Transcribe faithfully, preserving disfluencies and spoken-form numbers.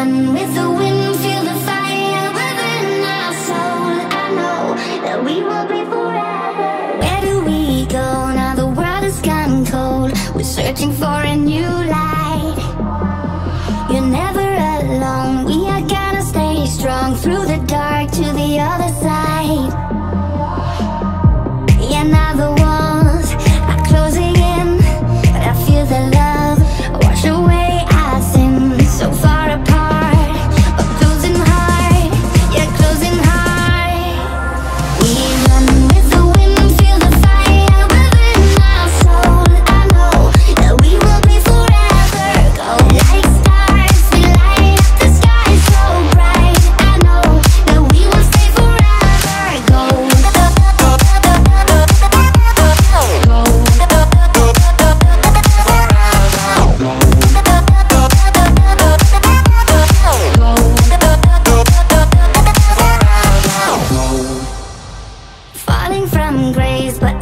run with the wind, feel the fire within our soul. I know that we will be forever. Where do we go now the world has gone cold? We're searching for a new light. You're never alone, we are gonna stay strong through the dark to the other side. Yeah, now the walls are closing in, but I feel the love wash away our sins. So far apart, but closing hard, yeah, closing hard. We run with the wind, feel the fire within our soul. I know that we will be forever. Go like stars, we light up the sky so bright. I know that we will stay forever. Go, go, go, falling from grace, but